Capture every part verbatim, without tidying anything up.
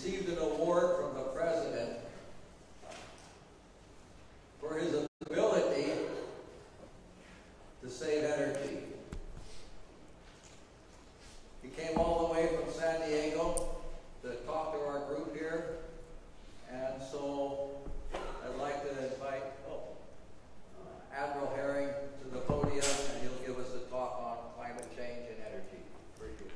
received an award from the President for his ability to save energy. He came all the way from San Diego to talk to our group here, and so I'd like to invite oh, uh, Admiral Herring to the podium, and he'll give us a talk on climate change and energy. For you.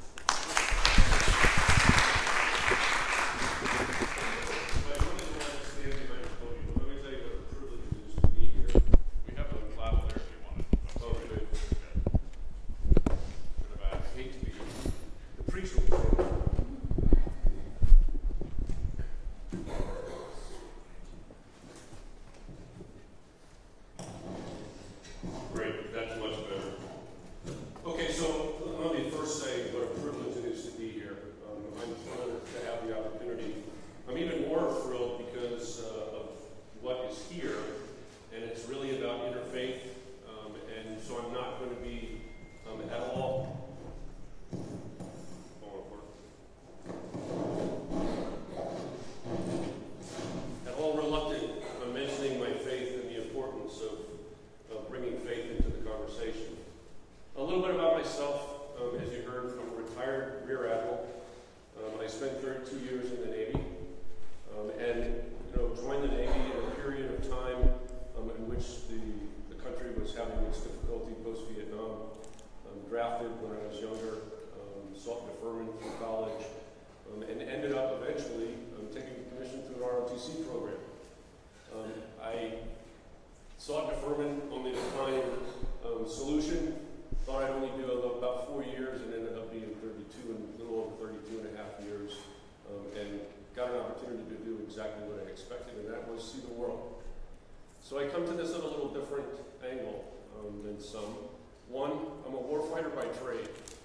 So I come to this at a little different angle um, than some. One, I'm a warfighter by trade.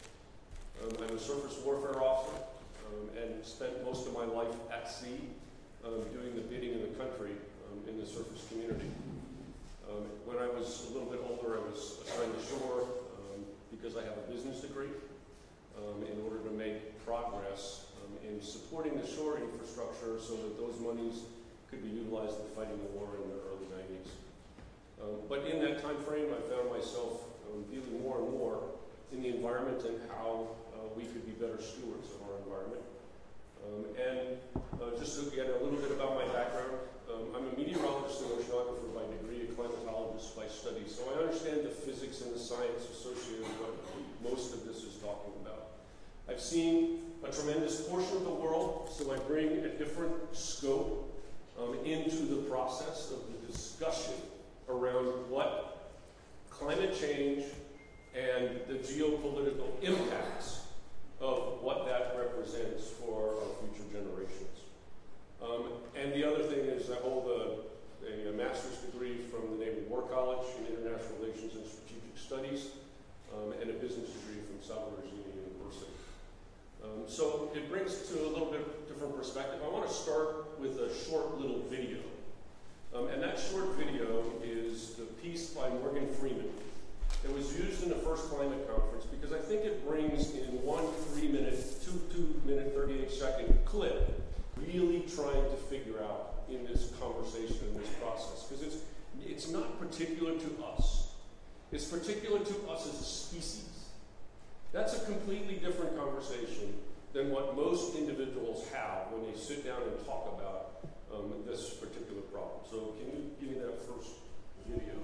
Um, I'm a surface warfare officer um, and spent most of my life at sea um, doing the bidding in the country um, in the surface community. Um, when I was a little bit older, I was assigned to shore um, because I have a business degree um, in order to make progress um, in supporting the shore infrastructure so that those monies could be utilized in fighting the war in the early nineties. Um, but in that time frame, I found myself um, dealing more and more in the environment and how uh, we could be better stewards of our environment. Um, and uh, just to get a little bit about my background, um, I'm a meteorologist and oceanographer by degree, a climatologist by study, so I understand the physics and the science associated with what most of this is talking about. I've seen a tremendous portion of the world, so I bring a different scope Um, into the process of the discussion around what climate change and the geopolitical impacts of what that represents for our future generations. Um, and the other thing is I hold a, a, a master's degree from the Naval War College in International Relations and Strategic Studies um, and a business degree from Southern Virginia University. Um, so it brings to a little bit different perspective. I want to start with a short little video. Um, and that short video is the piece by Morgan Freeman that was used in the first climate conference because I think it brings in one three minute, two, two minute, thirty-eight second clip really trying to figure out in this conversation, in this process. Because it's, it's not particular to us. It's particular to us as a species. That's a completely different conversation than what most individuals have when they sit down and talk about um, this particular problem. So can you give me that first video?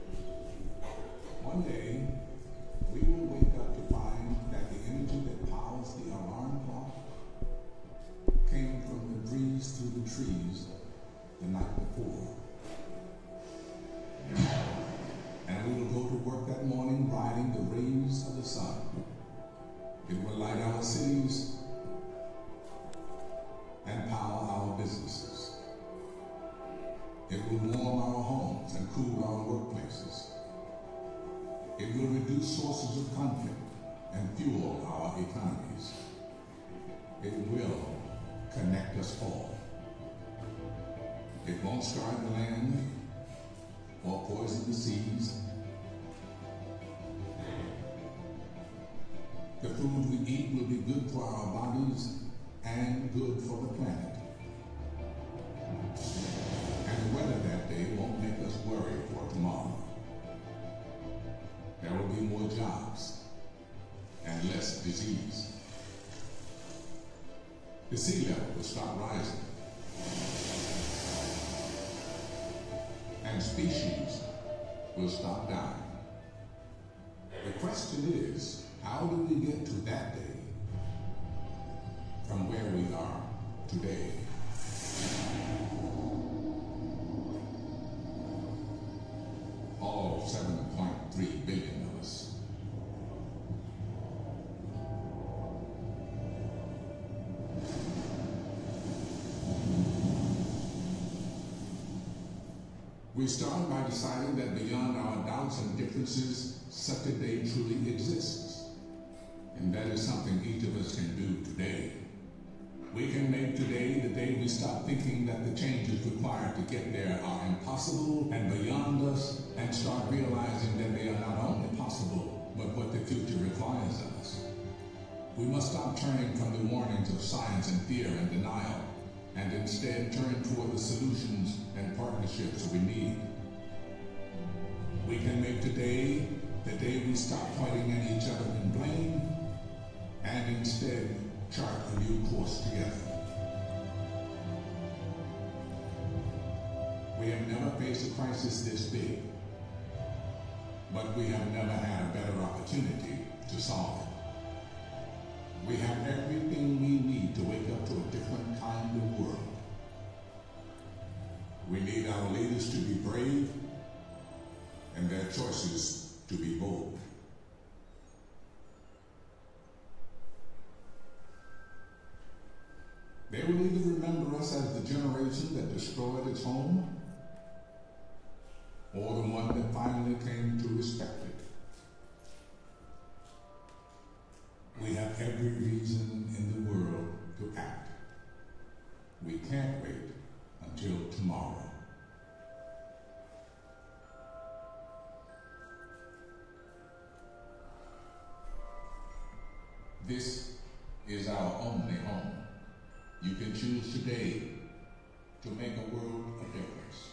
One day, we will wake up to find that the energy that powers the alarm clock came from the breeze through the trees the night before. And we will go to work that morning riding the rays of the sun. It will light our cities and power our businesses. It will warm our homes and cool our workplaces. It will reduce sources of conflict and fuel our economies. It will connect us all. It won't scar the land or poison the seas. The food we eat will be good for our bodies and good for the planet. the sea level will stop rising. And species will stop dying. The question is, how do we get to that day from where we are today? All seven point three billion of us. We start by deciding that beyond our doubts and differences, such a day truly exists. And that is something each of us can do today. We can make today the day we stop thinking that the changes required to get there are impossible and beyond us, and start realizing that they are not only possible, but what the future requires of us. We must stop turning from the warnings of science and fear and denial, and instead turn toward the solutions and partnerships we need. We can make today the day we stop pointing at each other in blame, and instead chart a new course together. We have never faced a crisis this big, but we have never had a better opportunity to solve it. We have everything we need to wake up to a different kind of world. We need our leaders to be brave and their choices to be bold. They will either remember us as the generation that destroyed its home, or the one that finally came to respect it. We have every reason in the world to act. We can't wait until tomorrow. This is our only home. You can choose today to make a world of difference.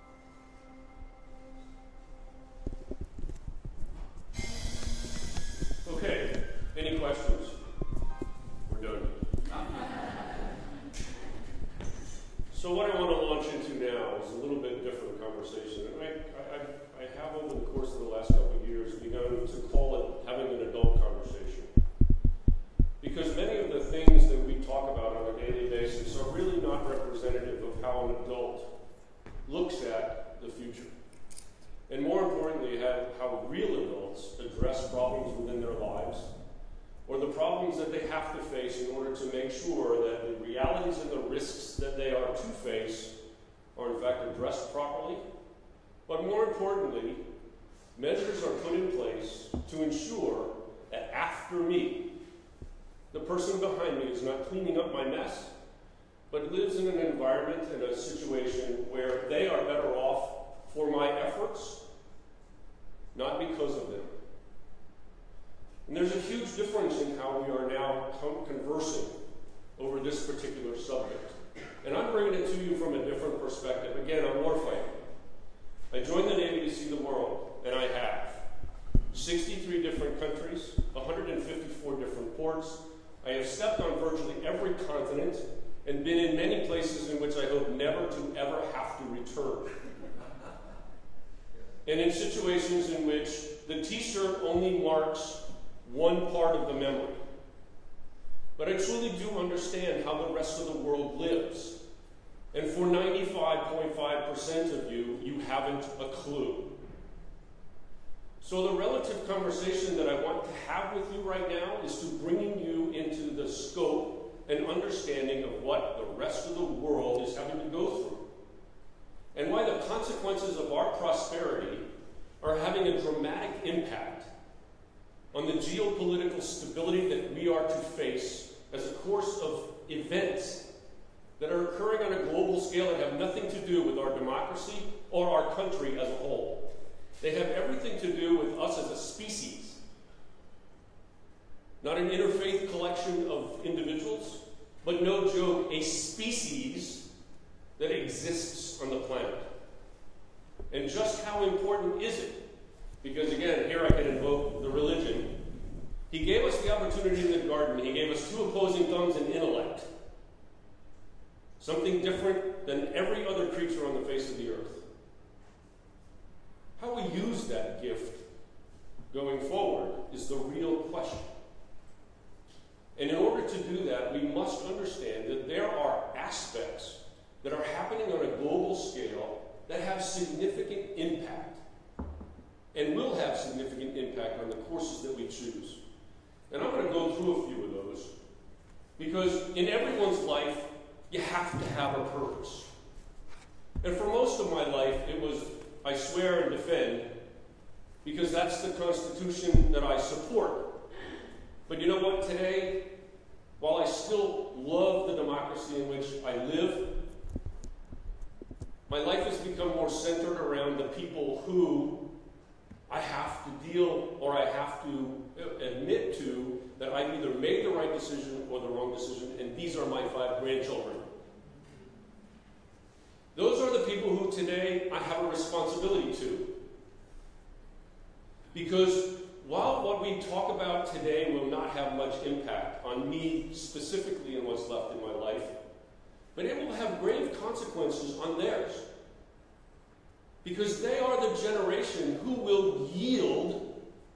Okay, any questions? We're done. So what I want to launch into now is a little bit different conversation. And I, I, I have over the course of the last couple of years begun to call it having an adult conversation. Because many of the things that we talk about on a daily basis are really not representative of how an adult looks at the future. And more importantly, how, how real adults address problems within their lives, or the problems that they have to face in order to make sure that the realities and the risks that they are to face are in fact addressed properly. But more importantly, measures are put in place to ensure that after me, the person behind me is not cleaning up my mess, but lives in an environment and a situation where they are better off for my efforts, not because of them. And there's a huge difference in how we are now conversing over this particular subject. And I'm bringing it to you from a different perspective. Again, I'm warfighting. I joined the Navy to see the world, and I have. sixty-three different countries, one hundred fifty-four different ports. I have stepped on virtually every continent and been in many places in which I hope never to ever have to return. And in situations in which the t-shirt only marks one part of the memory. But I truly do understand how the rest of the world lives. And for ninety-five point five percent of you, you haven't a clue. So the relative conversation that I want to have with you right now is to bringing you into the scope and understanding of what the rest of the world is having to go through, and why the consequences of our prosperity are having a dramatic impact on the geopolitical stability that we are to face as a course of events that are occurring on a global scale that have nothing to do with our democracy or our country as a whole. They have everything to do with us as a species, not an interfaith collection of individuals, but no joke, a species that exists on the planet. And just how important is it? Because again, here I can invoke the religion. He gave us the opportunity in the garden. He gave us two opposing thumbs and intellect. something different than every other creature on the face of the earth. How we use that gift going forward is the real question. And in order to do that, we must understand that there are aspects that are happening on a global scale that have significant impact and will have significant impact on the courses that we choose. And I'm going to go through a few of those because in everyone's life, you have to have a purpose. And for most of my life, it was I swear and defend because that's the Constitution that I support. But you know what? Today, while I still love the democracy in which I live, my life has become more centered around the people who I have to deal or I have to admit to that I've either made the right decision or the wrong decision, and these are my five grandchildren. Those are the people who today I have a responsibility to. Because while what we talk about today will not have much impact on me specifically and what's left in my life, but it will have grave consequences on theirs. Because they are the generation who will yield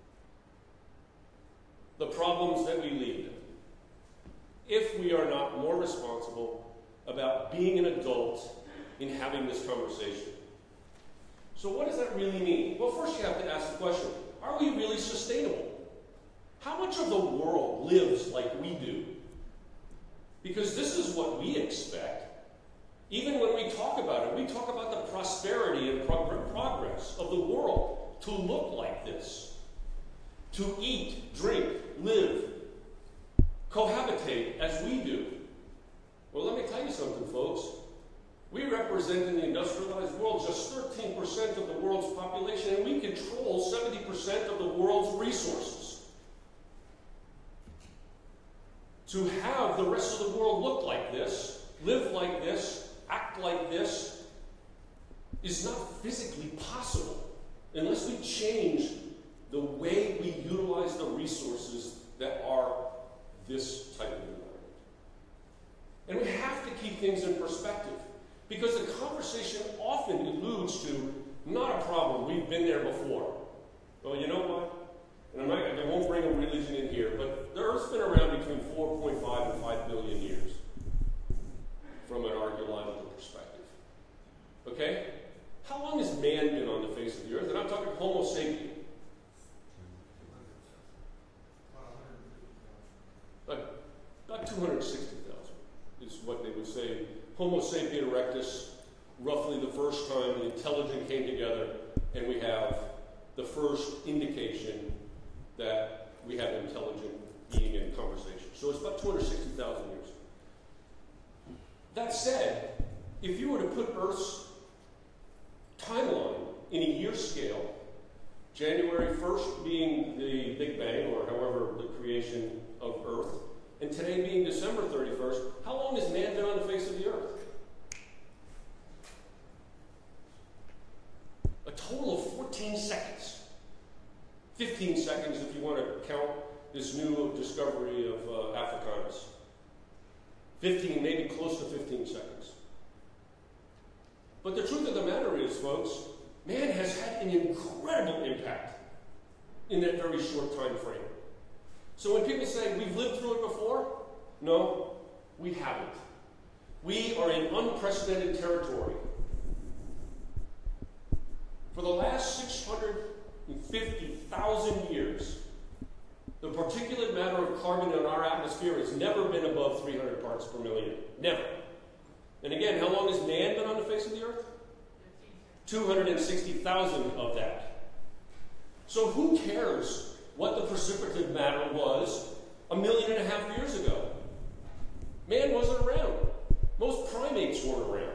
the problems that we lead if we are not more responsible about being an adult in having this conversation. So what does that really mean? Well, first you have to ask the question, are we really sustainable? How much of the world lives like we do? Because this is what we expect. Even when we talk about it, we talk about the prosperity and prog- progress of the world to look like this. To eat, drink, live, cohabitate as we do. Well, let me tell you something, folks. We represent in the industrialized world just thirteen percent of the world's population, and we control seventy percent of the world's resources. To have the rest of the world look like this, live like this, act like this, is not physically possible unless we change the way we utilize the resources that are this type of environment. And we have to keep things in perspective. Because the conversation often alludes to, not a problem, we've been there before. Well, you know what? And I'm not, I won't bring a religion in here, but the Earth's been around between four point five and five billion years from an archaeological perspective. Okay? How long has man been on the face of the Earth? And I'm talking Homo sapien. About, about two hundred sixty thousand is what they would say. Homo sapien erectus, roughly the first time the intelligent came together, and we have the first indication that we have intelligent being in conversation. So it's about two hundred sixty thousand years. That said, if you were to put Earth's timeline in a year scale, January first being the Big Bang, or however the creation of Earth, and today being December thirty-first, how long has man been on the face of the Earth? A total of fourteen seconds. fifteen seconds if you want to count this new discovery of uh, Africanus. fifteen, maybe close to fifteen seconds. But the truth of the matter is, folks, man has had an incredible impact in that very short time frame. So when people say, we've lived through it before, no, we haven't. We are in unprecedented territory. For the last six hundred fifty thousand years, the particulate matter of carbon in our atmosphere has never been above three hundred parts per million. Never. And again, how long has man been on the face of the Earth? two hundred sixty thousand of that. So who cares what the precipitative matter was a million and a half years ago? Man wasn't around. Most primates weren't around.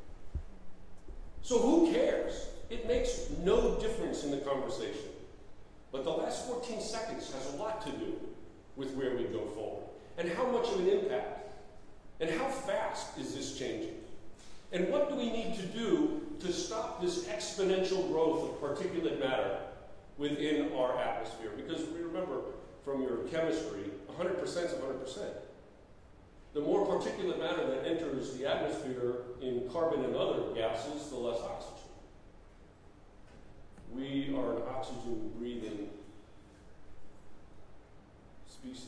So who cares? It makes no difference in the conversation. But the last fourteen seconds has a lot to do with where we go forward. And how much of an impact. And how fast is this changing? And what do we need to do to stop this exponential growth of particulate matter within our atmosphere? Because we remember from your chemistry, one hundred percent is one hundred percent. the more particulate matter that enters the atmosphere in carbon and other gases, the less oxygen. We are an oxygen-breathing species.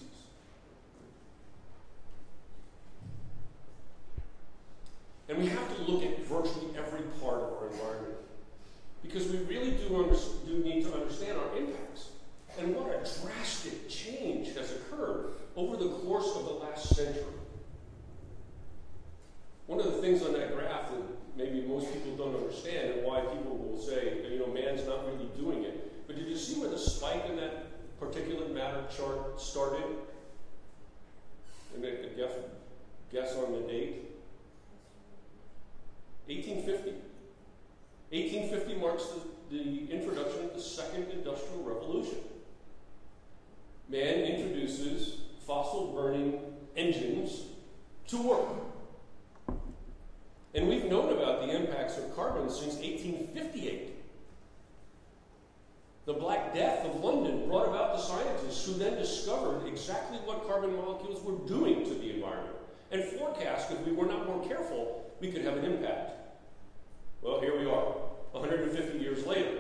And we have to look at virtually every part of our environment, because we really do, under, do need to understand our impacts and what a drastic change has occurred over the course of the last century. One of the things on that graph that maybe most people don't understand, and why people will say, you know, man's not really doing it, but did you see where the spike in that particulate matter chart started? And make a guess, guess on the date? eighteen fifty. eighteen fifty marks the, the introduction of the second industrial revolution. Man introduces fossil-burning engines to work. And we've known about the impacts of carbon since eighteen fifty-eight. The Black Death of London brought about the scientists who then discovered exactly what carbon molecules were doing to the environment and forecast if we were not more careful, we could have an impact. Well, here we are, one hundred fifty years later,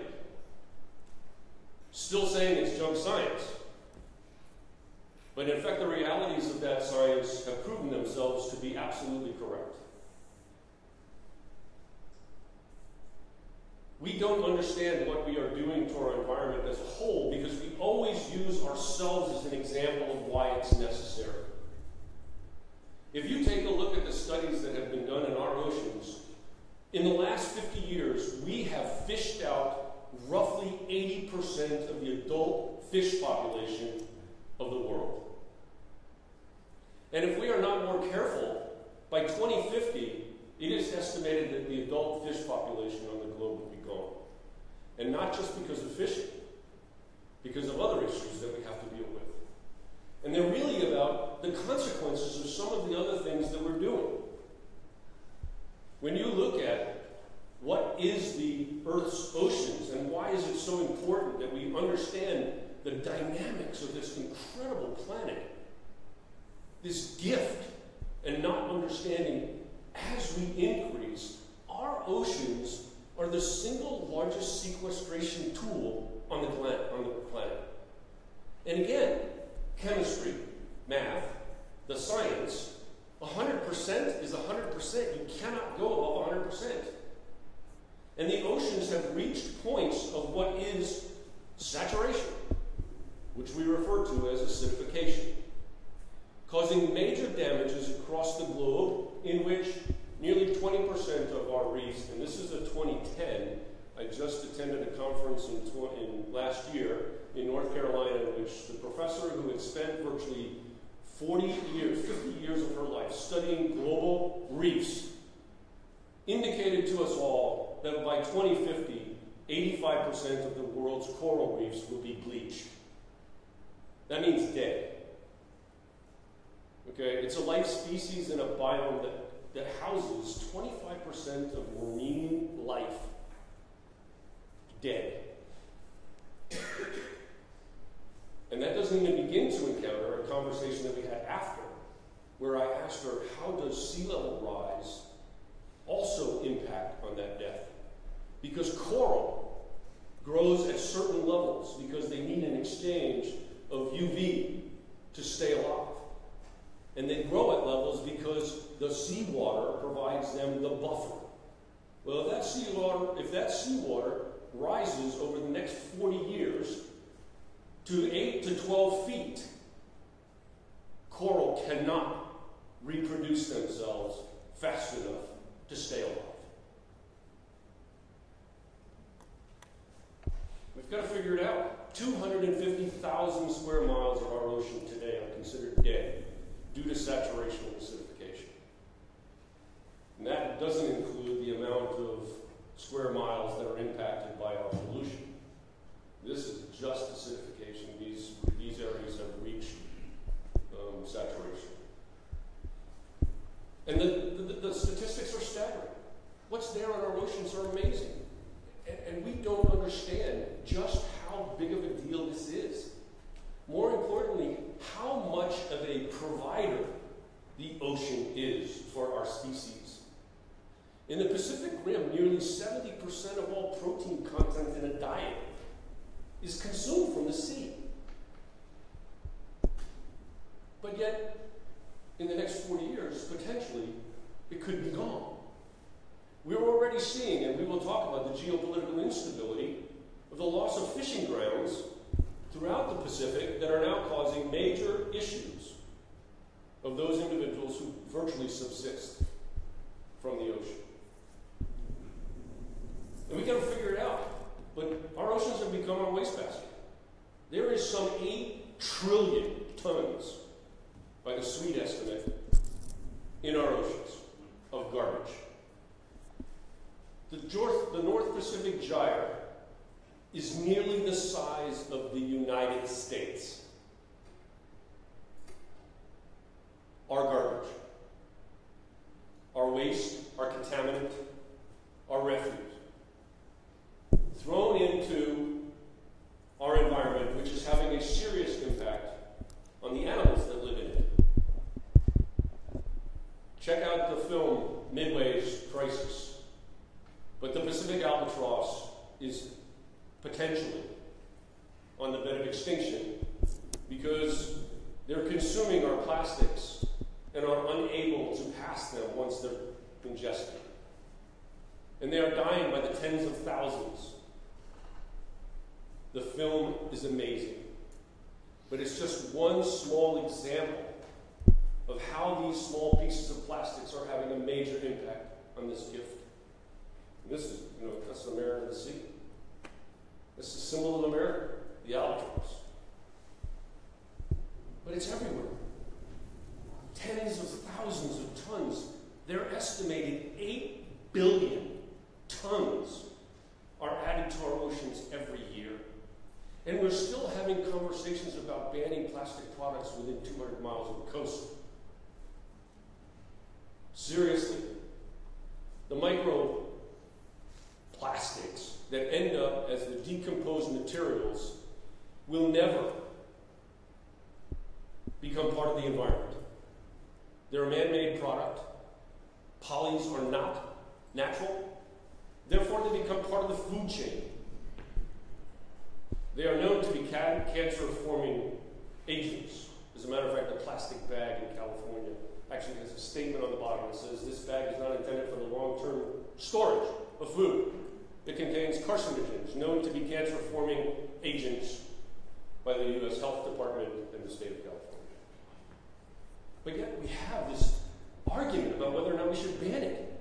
still saying it's junk science. But in fact, the realities of that science have proven themselves to be absolutely correct. We don't understand what we are doing to our environment as a whole because we always use ourselves as an example of why it's necessary. If you take a look at the studies that have been done in our oceans, in the last fifty years, we have fished out roughly eighty percent of the adult fish population of the world. And if we are not more careful, by twenty fifty, it is estimated that the adult fish population on the globe will be gone. And not just because of fishing, because of other issues that we have to deal with. And they're really about the consequences of some of the other things that we're doing. When you look at what is the Earth's oceans and why is it so important that we understand the dynamics of this incredible planet, this gift, and not understanding as we increase, our oceans are the single largest sequestration tool on the planet. On the planet. And again, chemistry, math, the science, one hundred percent is one hundred percent. You cannot go above one hundred percent. And the oceans have reached points of what is saturation, which we refer to as acidification, causing major damages across the globe, in which nearly twenty percent of our reefs, and this is a twenty ten, I just attended a conference in, in last year in North Carolina in which the professor who had spent virtually forty years, fifty years of her life studying global reefs indicated to us all that by twenty fifty, eighty-five percent of the world's coral reefs will be bleached. That means dead. Okay, it's a life species in a biome that, that houses twenty-five percent of marine life dead. And that doesn't even begin to encounter a conversation that we had after, where I asked her, how does sea level rise also impact on that death? Because coral grows at certain levels because they need an exchange of U V to stay alive. And they grow at levels because the seawater provides them the buffer. Well, if that seawater, if that seawater rises over the next forty years to eight to twelve feet, coral cannot reproduce themselves fast enough to stay alive. We've got to figure it out. two hundred fifty thousand square miles of our ocean today are considered dead due to saturation and acidification. And that doesn't include the amount of square miles that are impacted by our pollution. This is just acidification. These, these areas have reached um, saturation. And the, the, the statistics are staggering. What's there on our oceans are amazing. And, and we don't understand just how big of a deal this is. More importantly, how much of a provider the ocean is for our species. In the Pacific Rim, nearly seventy percent of all protein content in a diet is consumed from the sea. But yet, in the next forty years, potentially, it could be gone. We're already seeing, and we will talk about the geopolitical instability of the loss of fishing grounds throughout the Pacific that are now causing major issues of those individuals who virtually subsist from the ocean. And we got to figure it out. But our oceans have become our wastebasket. There is some eight trillion tons, by the sweet estimate, in our oceans of garbage. The North, the North Pacific Gyre is nearly the size of the United States. Our garbage, our waste, our contaminant, our refuse, thrown into our environment, which is having a serious impact on the animals that live in it. Check out the film Midway's Crisis. But the Pacific albatross is potentially on the bed of extinction because they're consuming our plastics and are unable to pass them once they're ingested. And they are dying by the tens of thousands. The film is amazing, but it's just one small example of how these small pieces of plastics are having a major impact on this gift. And this is, you know, that's the merit of the sea. This is a symbol of America, the albatross. But it's everywhere. Tens of thousands of tons. They're estimated eight billion tons are added to our oceans every year. And we're still having conversations about banning plastic products within two hundred miles of the coast. Seriously, the micro plastics that end up as the decomposed materials will never become part of the environment. They're a man-made product. Polys are not natural. Therefore, they become part of the food chain. They are known to be can cancer-forming agents. As a matter of fact, the plastic bag in California actually has a statement on the bottom that says this bag is not intended for the long-term storage of food. It contains carcinogens known to be cancer-forming agents by the U S Health Department and the state of California. But yet we have this argument about whether or not we should ban it.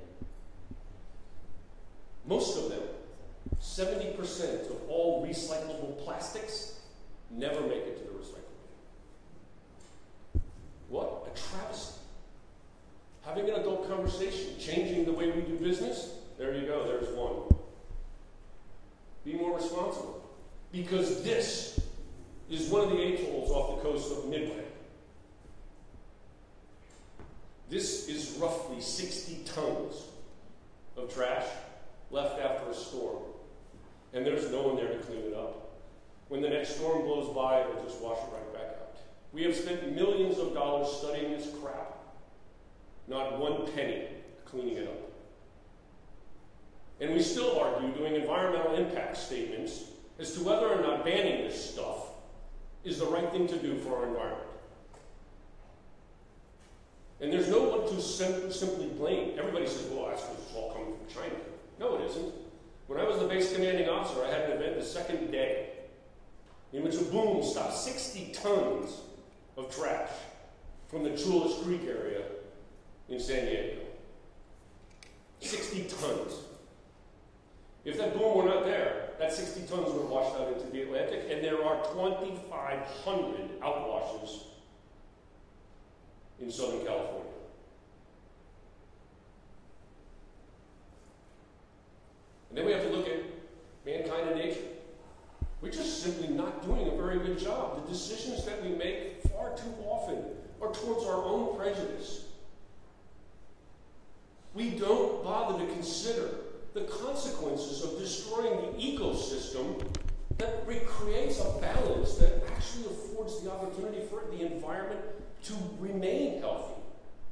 Most of them, seventy percent of all recyclable plastics, never make it to the recycle bin. What a travesty. Having an adult conversation, changing the way we do business, there you go, there's one. Be more responsible. Because this is one of the atolls off the coast of Midway. This is roughly sixty tons of trash left after a storm. And there's no one there to clean it up. When the next storm blows by, it'll just wash it right back out. We have spent millions of dollars studying this crap. Not one penny cleaning it up. And we still argue doing environmental impact statements as to whether or not banning this stuff is the right thing to do for our environment. And there's no one to sim simply blame. Everybody says, well, that's because it's all coming from China. No, it isn't. When I was the base commanding officer, I had an event the second day in which a boom stopped sixty tons of trash from the Chulas Creek area in San Diego. sixty tons. If that boom were not there, that sixty tons would have washed out into the Atlantic, and there are twenty-five hundred outwashes in Southern California. And then we have to look at mankind and nature. We're just simply not doing a very good job. The decisions that we make far too often are towards our own prejudice. We don't bother to consider the consequences of destroying the ecosystem that recreates a balance that actually affords the opportunity for the environment to remain healthy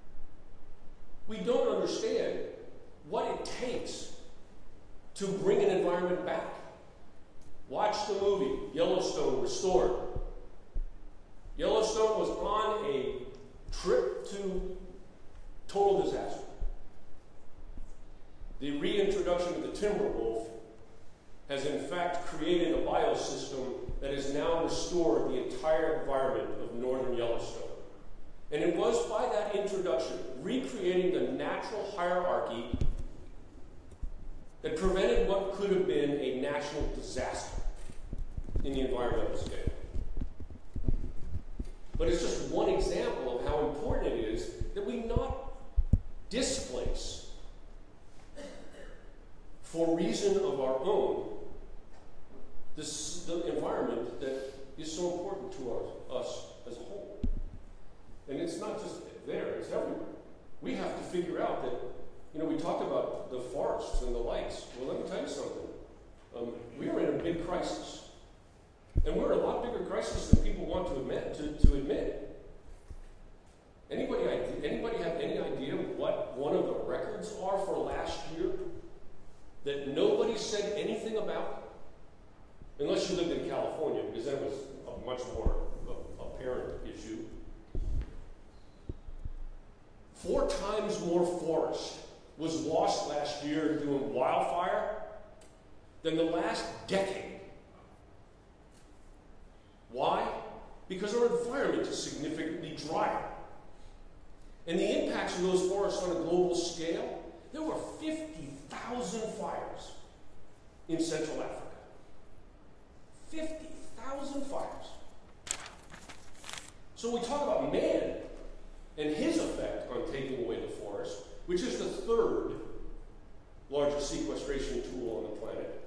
We don't understand what it takes to bring an environment back. Watch the movie, Yellowstone Restored. Yellowstone was on a trip to total disaster. The reintroduction of the timber wolf has in fact created a biosystem that has now restored the entire environment of northern Yellowstone. And it was by that introduction, recreating the natural hierarchy that prevented what could have been a national disaster in the environmental scale. But it's just one example of how important it is that we not displace, for reason of our own, this, the environment that is so important to our, us as a whole. And it's not just there, it's everywhere. We have to figure out that, you know, we talked about the forests and the lights. Well, let me tell you something. Um, we are in a big crisis. And we're in a lot bigger crisis than people want to admit. To, to admit. Anybody, anybody have any idea what one of the records are for last year that nobody said anything about? Unless you lived in California, because that was a much more apparent issue. Four times more forest was lost last year doing wildfire than the last decade. Why? Because our environment is significantly drier. And the impacts of those forests on a global scale, there were fifty thousand fires in Central Africa. fifty thousand fires. So we talk about man and his effect on taking away the forest, which is the third largest sequestration tool on the planet.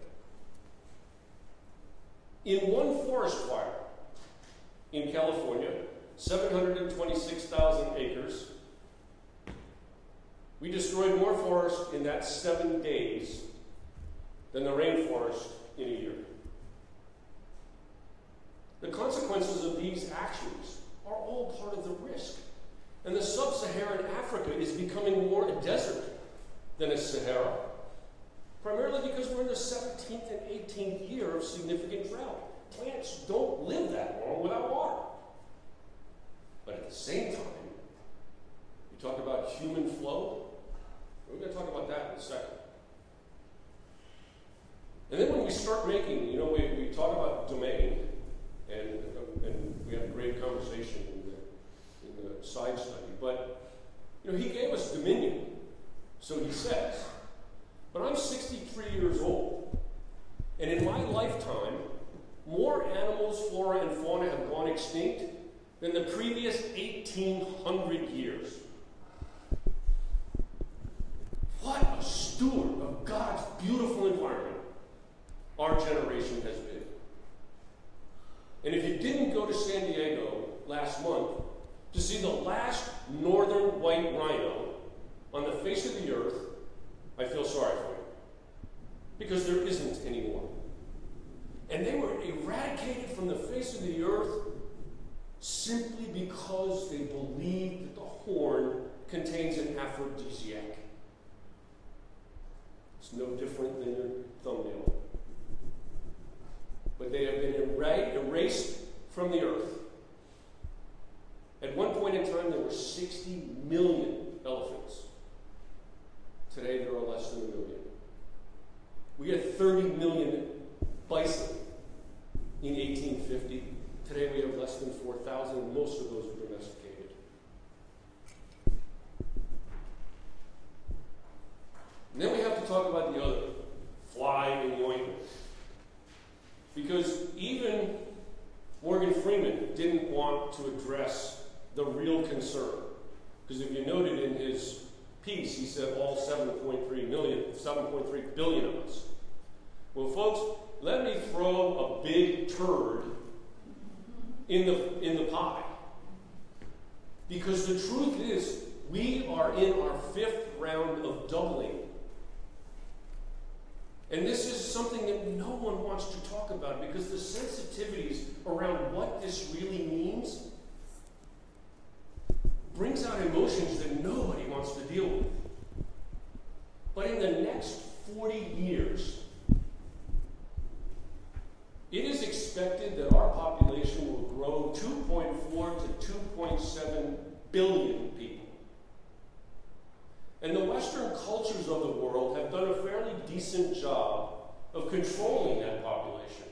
In one forest fire in California, seven hundred twenty-six thousand acres, we destroyed more forest in that seven days than the rainforest in a year. The consequences of these actions are all part of the risk. And the sub-Saharan Africa is becoming more a desert than a Sahara, primarily because we're in the seventeenth and eighteenth year of significant drought. Plants don't live that long without water. But at the same time, you talk about human flow. We're going to talk about that in a second. And then when we start making, you know, we, we talk about domain, and, and we had a great conversation in the, in the side study, but, you know, he gave us dominion, so he says. But I'm sixty-three years old, and in my lifetime, more animals, flora, and fauna have gone extinct than the previous eighteen hundred years. What a steward of God's beautiful environment our generation has been. And if you didn't go to San Diego last month to see the last northern white rhino on the face of the earth, I feel sorry for you. Because there isn't anymore. And they were eradicated from the face of the earth simply because they believed that the horn contains an aphrodisiac. It's no different than your thumbnail. But they have been er- erased from the earth. At one point in time, there were sixty million elephants. Today, there are less than a million. We had thirty million bison in eighteen fifty. Today, we have less than four thousand, and most of those are domesticated. And then we have to talk about the other, fly in the ointment. Because even Morgan Freeman didn't want to address the real concern. Because if you noted in his piece, he said all seven point three million, seven point three billion of us. Well, folks, let me throw a big turd in the, in the pie. Because the truth is, we are in our fifth round of doubling. And this is something that no one wants to talk about because the sensitivities around what this really means brings out emotions that nobody wants to deal with. But in the next forty years, it is expected that our population will grow two point four to two point seven billion people. And the Western cultures of the world have done a fairly decent job of controlling that population.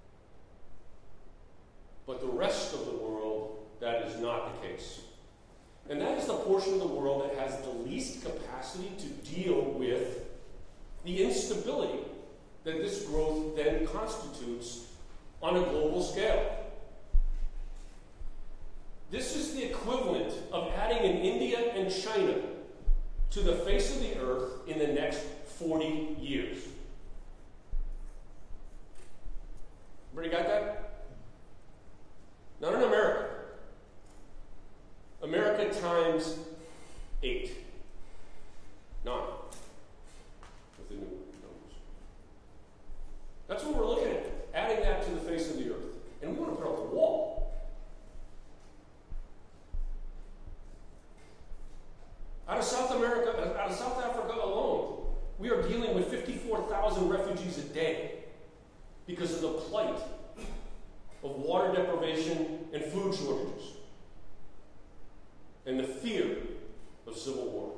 But the rest of the world, that is not the case. And that is the portion of the world that has the least capacity to deal with the instability that this growth then constitutes on a global scale. This is the equivalent of adding in India and China to the face of the earth in the next forty years. Everybody got that? Not in America. America times eight. Nine. With the new numbers. That's what we're looking at. Adding that to the face of the earth. And we want to put up a wall. Out of South America, out of South Africa alone, we are dealing with fifty-four thousand refugees a day because of the plight of water deprivation and food shortages and the fear of civil war.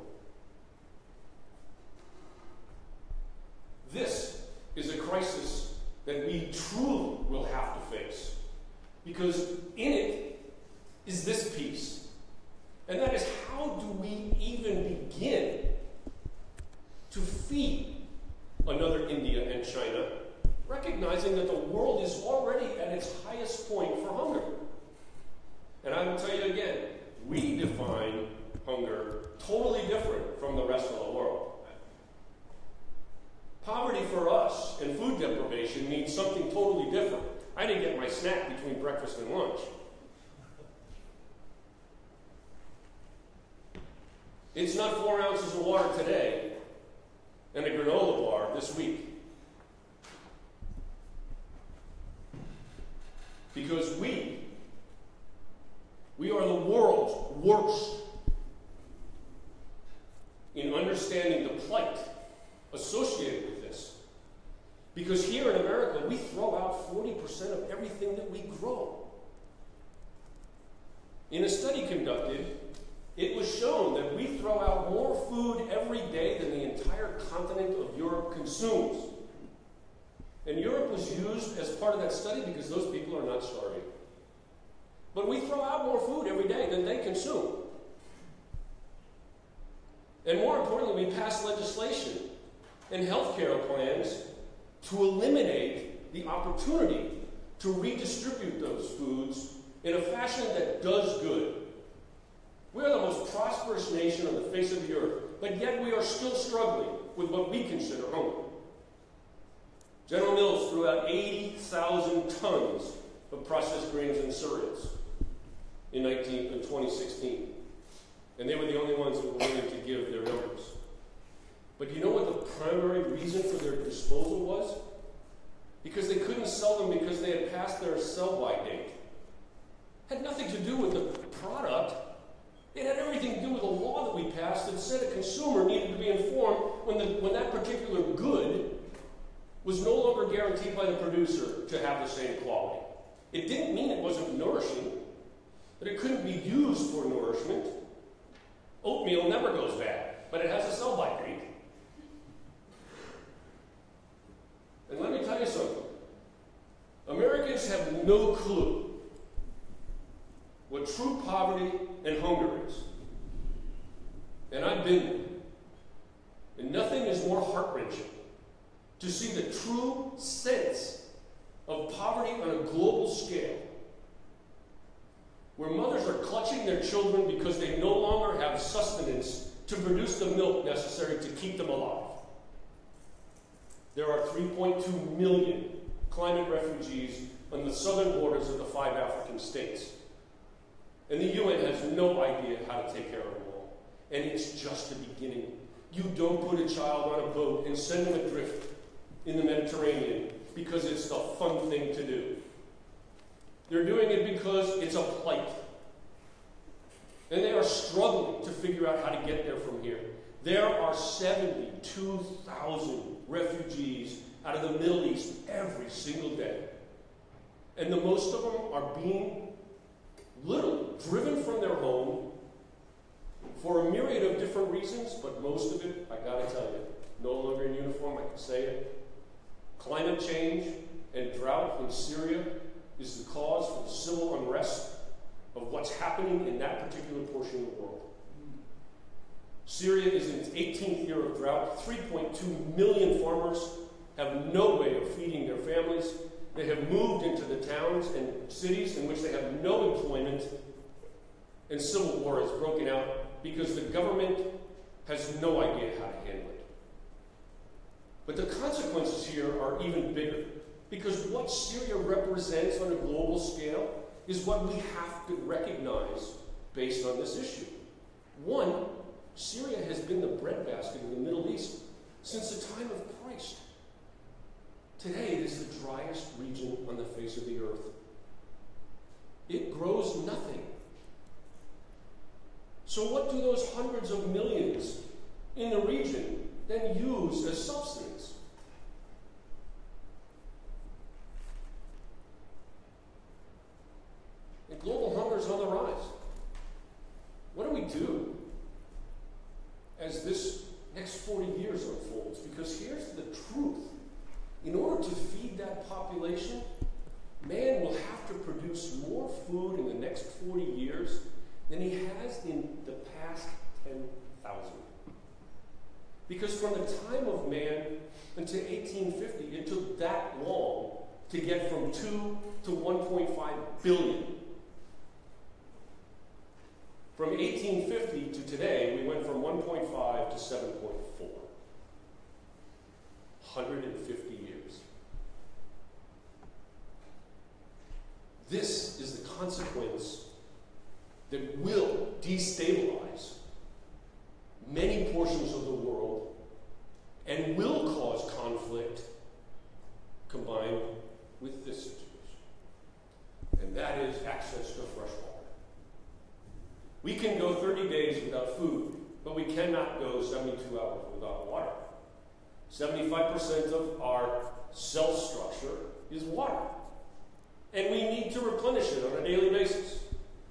This is a crisis that we truly will have to face, because in it is this piece. And that is, how do we even begin to feed another India and China, recognizing that the world is already at its highest point for hunger? And I will tell you again, we define hunger totally different from the rest of the world. Poverty for us and food deprivation means something totally different. I didn't get my snack between breakfast and lunch. It's not four ounces of water today and a granola bar this week. Because we, we are the world's worst in understanding the plight associated with this. Because here in America, we throw out forty percent of everything that we grow. In a study conducted, it was shown that we throw out more food every day than the entire continent of Europe consumes. And Europe was used as part of that study because those people are not starving. But we throw out more food every day than they consume. And more importantly, we pass legislation and healthcare plans to eliminate the opportunity to redistribute those foods in a fashion that does good. We are the most prosperous nation on the face of the earth, but yet we are still struggling with what we consider hunger. General Mills threw out eighty thousand tons of processed grains and cereals in, in twenty sixteen. And they were the only ones that were willing to give their numbers. But you know what the primary reason for their disposal was? Because they couldn't sell them because they had passed their sell-by date. It had nothing to do with the product. It had everything to do with a law that we passed that said a consumer needed to be informed when, the, when that particular good was no longer guaranteed by the producer to have the same quality. It didn't mean it wasn't nourishing, that it couldn't be used for nourishment. Oatmeal never goes bad, but it has a sell-by date. And let me tell you something. Americans have no clue what true poverty and hunger is. And I've been there. And nothing is more heart-wrenching to see the true sense of poverty on a global scale, where mothers are clutching their children because they no longer have sustenance to produce the milk necessary to keep them alive. There are three point two million climate refugees on the southern borders of the five African states. And the U N has no idea how to take care of them all. And it's just the beginning. You don't put a child on a boat and send them adrift in the Mediterranean because it's the fun thing to do. They're doing it because it's a plight. And they are struggling to figure out how to get there from here. There are seventy-two thousand refugees out of the Middle East every single day. And the most of them are being literally driven from their home for a myriad of different reasons, but most of it, I gotta tell you, no longer in uniform, I can say it. Climate change and drought in Syria is the cause for the civil unrest of what's happening in that particular portion of the world. Syria is in its eighteenth year of drought. three point two million farmers have no way of feeding their families. They have moved into the towns and cities in which they have no employment, and civil war has broken out because the government has no idea how to handle it. But the consequences here are even bigger, because what Syria represents on a global scale is what we have to recognize based on this issue. One, Syria has been the breadbasket of the Middle East since the time of Christ. Today, it is the driest region on the face of the earth. It grows nothing. So what do those hundreds of millions in the region then use as substance? And global hunger is on the rise. What do we do as this next forty years unfolds? Because here's the truth. In order to feed that population, man will have to produce more food in the next forty years than he has in the past ten thousand. Because from the time of man until eighteen fifty, it took that long to get from two to one point five billion. From eighteen fifty to today, we went from one point five to seven point four. one hundred fifty years. This is the consequence that will destabilize many portions of the world and will cause conflict combined with this situation. And that is access to fresh water. We can go thirty days without food, but we cannot go seventy-two hours without water. seventy-five percent of our cell structure is water. And we need to replenish it on a daily basis.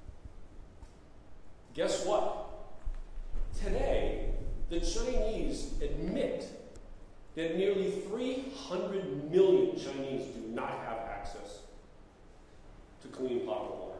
Guess what? Today, the Chinese admit that nearly three hundred million Chinese do not have access to clean potable water.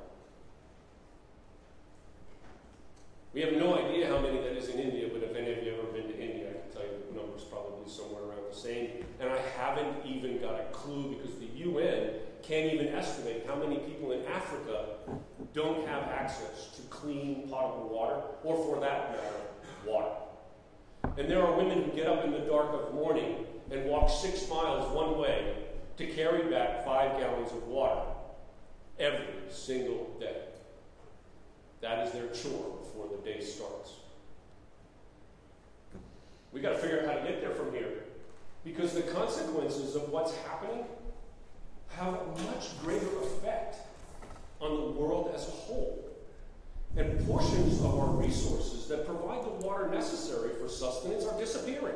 We have no idea how many that is in India, but if any of you have ever been to India, I can tell you the number's probably somewhere around the same. And I haven't even got a clue, because the U N can't even estimate how many people in Africa don't have access to clean potable water, or for that matter, water. And there are women who get up in the dark of morning and walk six miles one way to carry back five gallons of water every single day. That is their chore before the day starts. We've got to figure out how to get there from here, because the consequences of what's happening have a much greater effect on the world as a whole. And portions of our resources that provide the water necessary for sustenance are disappearing.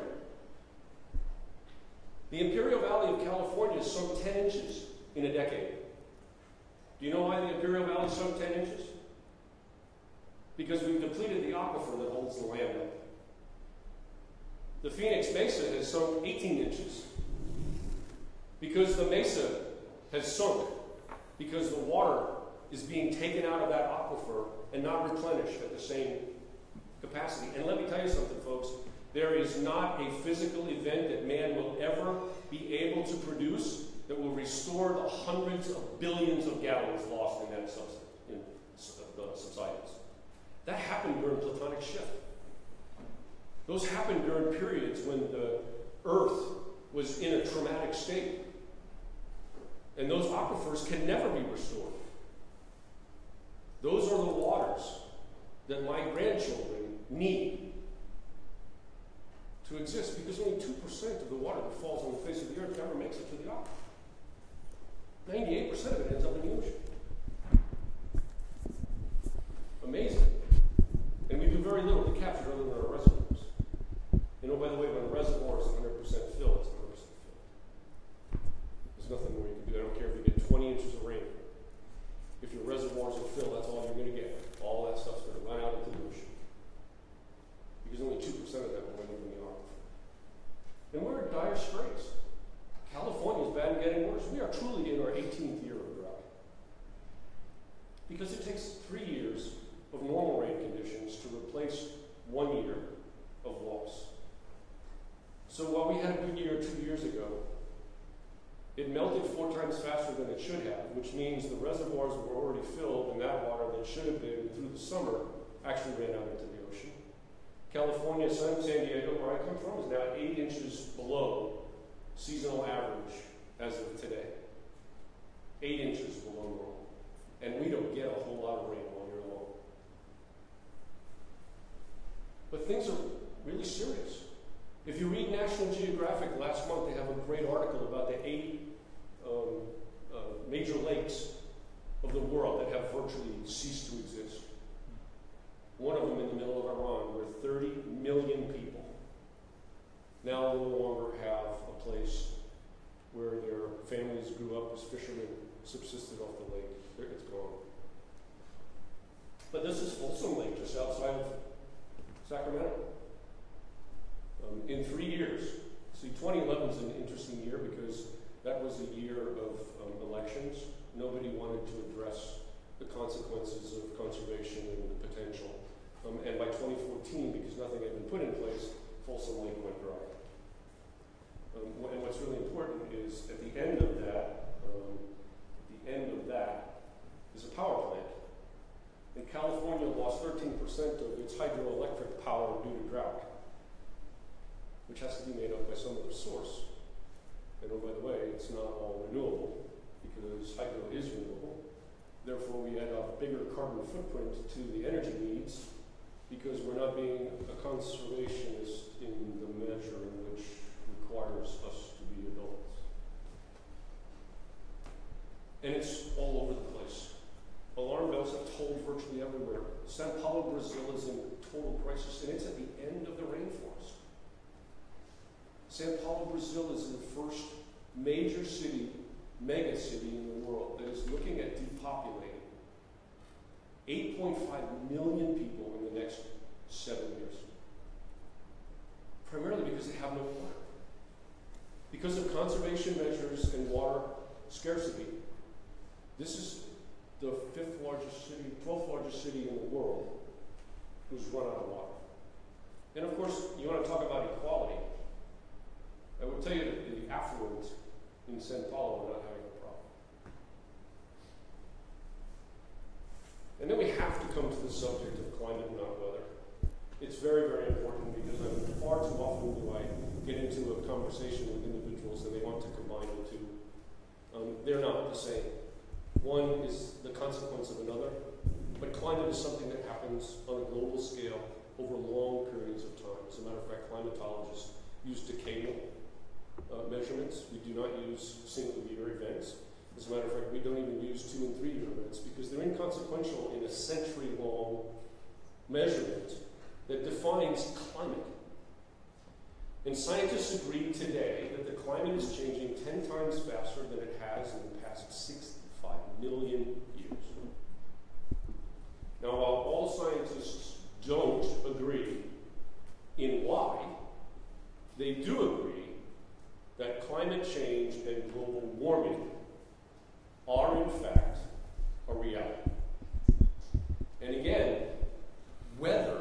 The Imperial Valley of California has sunk ten inches in a decade. Do you know why the Imperial Valley sunk ten inches? Because we've depleted the aquifer that holds the land up. The Phoenix Mesa has sunk eighteen inches because the mesa has sunk, because the water is being taken out of that aquifer and not replenished at the same capacity. And let me tell you something, folks. There is not a physical event that man will ever be able to produce that will restore the hundreds of billions of gallons lost in that subs- in, uh, subsidence. That happened during Platonic shift. Those happened during periods when the earth was in a traumatic state. And those aquifers can never be restored. Those are the waters that my grandchildren need to exist, because only two percent of the water that falls on the face of the earth ever makes it to the aquifer. ninety-eight percent of it ends up in the ocean. Amazing. dire straits. California is bad and getting worse. We are truly in our eighteenth year of drought. Because it takes three years of normal rain conditions to replace one year of loss. So while we had a good year two years ago, it melted four times faster than it should have, which means the reservoirs were already filled, and that water that should have been through the summer actually ran out into the ocean. California, San Diego, where I come from, is now eight inches below seasonal average as of today. Eight inches below normal. And we don't get a whole lot of rain all year long. But things are really serious. If you read National Geographic last month, they have a great article about the eight um, uh, major lakes of the world that have virtually ceased to exist. One of them in the middle of Iran, where thirty million people now no longer have a place where their families grew up as fishermen, subsisted off the lake. It's gone. But this is Folsom Lake, just outside of Sacramento. Um, in three years, see, twenty eleven is an interesting year because that was a year of um, elections. Nobody wanted to address the consequences of conservation and the potential. Um, and by twenty fourteen, because nothing had been put in place, Folsom Lake went dry. Um, and what's really important is at the end of that, um, at the end of that is a power plant. And California lost thirteen percent of its hydroelectric power due to drought, which has to be made up by some other source. And oh, by the way, it's not all renewable, because hydro is renewable. Therefore, we add a bigger carbon footprint to the energy needs, because we're not being a conservationist in the measure in which requires us to be adults. And it's all over the place. Alarm bells have tolled virtually everywhere. Sao Paulo, Brazil is in total crisis, and it's at the end of the rainforest. Sao Paulo, Brazil is the first major city, mega city in the world that is looking at depopulating eight point five million people in the next seven years. Primarily because they have no water. Because of conservation measures and water scarcity. This is the fifth largest city, twelfth largest city in the world who's run out of water. And of course, you want to talk about equality. I would tell you that the affluent in Sao Paulo are not having a problem. And then we have to come to the subject of climate, not weather. It's very, very important because I'm far too often do I get into a conversation with individuals and they want to combine the two. Um, they're not the same. One is the consequence of another, but climate is something that happens on a global scale over long periods of time. As a matter of fact, climatologists use decadal uh, measurements. We do not use single year events. As a matter of fact, we don't even use two and three year events because they're inconsequential in a century long measurement that defines climate. And scientists agree today that the climate is changing ten times faster than it has in the past sixty-five million years. Now, while all scientists don't agree in why, they do agree that climate change and global warming are in fact a reality. And again, weather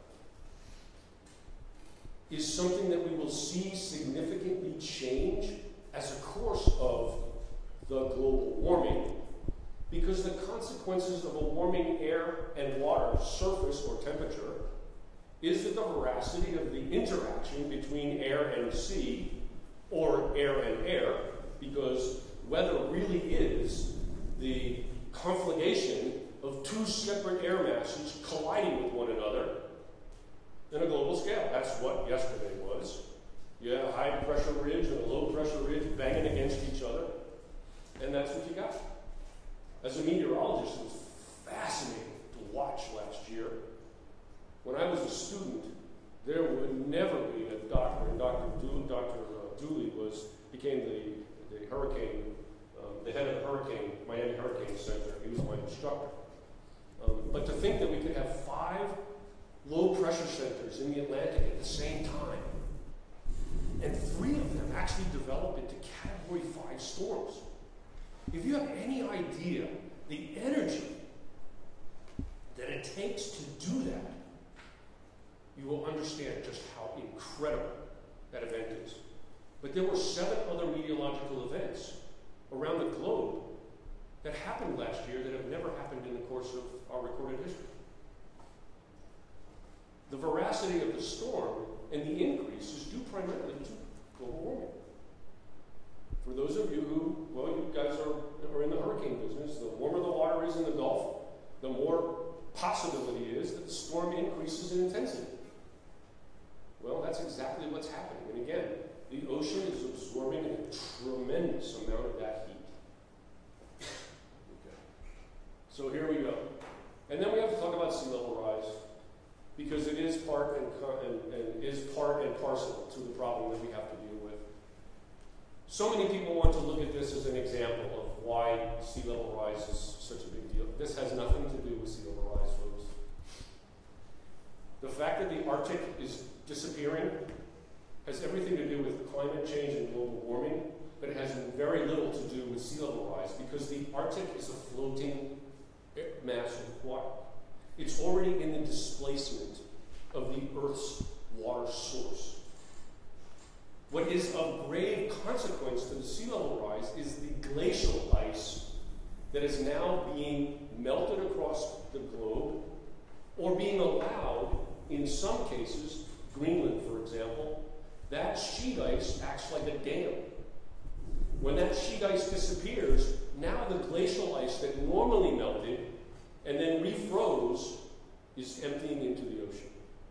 is something that we will see significantly change as a course of the global warming, because the consequences of a warming air and water surface or temperature is that the veracity of the interaction between air and sea, or air and air, because weather really is the conflagration of two separate air masses colliding with one another in a global scale. That's what yesterday was. You had a high pressure ridge and a low pressure ridge banging against each other, and that's what you got. As a meteorologist, it was fascinating to watch last year. When I was a student, there would never be a doctor, and Doctor Do, Doctor Uh, Dooley was became the, the hurricane, um, the head of the hurricane, Miami Hurricane Center. He was my instructor. Um, but to think that we could have five low pressure centers in the Atlantic at the same time, and three of them actually develop into Category five storms. If you have any idea the energy that it takes to do that, you will understand just how incredible that event is. But there were seven other meteorological events around the globe that happened last year that have never happened in the course of our recorded history. The veracity of the storm and the increase is due primarily to global warming. For those of you who, well, you guys are, are in the hurricane business, the warmer the water is in the Gulf, the more possibility is that the storm increases in intensity. Well, that's exactly what's happening. And again, the ocean is absorbing a tremendous amount of that heat. Okay. So here we go. And then we have to talk about sea level rise, because it is part and, and, and is part and parcel to the problem that we have to deal with. So many people want to look at this as an example of why sea level rise is such a big deal. This has nothing to do with sea level rise, folks. The fact that the Arctic is disappearing has everything to do with climate change and global warming, but it has very little to do with sea level rise, because the Arctic is a floating mass of water. It's already in the displacement of the Earth's water source. What is of grave consequence to the sea level rise is the glacial ice that is now being melted across the globe, or being allowed, in some cases, Greenland, for example, that sheet ice acts like a dam. When that sheet ice disappears, now the glacial ice that normally melted and then refroze is emptying into the ocean.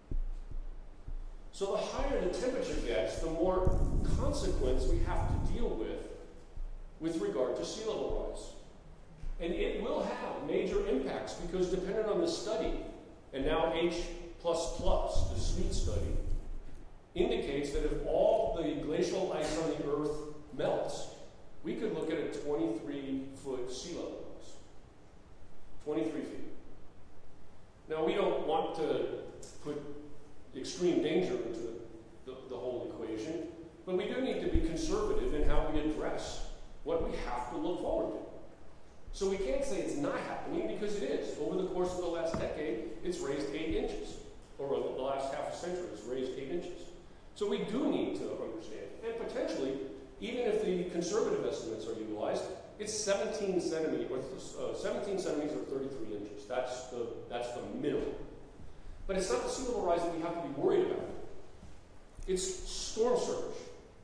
So the higher the temperature gets, the more consequence we have to deal with with regard to sea level rise. And it will have major impacts, because depending on the study, and now H plus plus, the SMEET study, indicates that if all the glacial ice on the Earth melts, we could look at a twenty-three foot sea level rise. twenty-three feet. Now, we don't want to put extreme danger into the, the, the whole equation, but we do need to be conservative in how we address what we have to look forward to. So we can't say it's not happening, because it is. Over the course of the last decade, it's raised eight inches. Or the last half a century, it's raised eight inches. So we do need to understand. And potentially, even if the conservative estimates are utilized, it's seventeen centimeters, uh, seventeen centimeters or thirty-three inches. That's the, that's the minimum. But it's not the sea level rise that we have to be worried about. It's storm surge.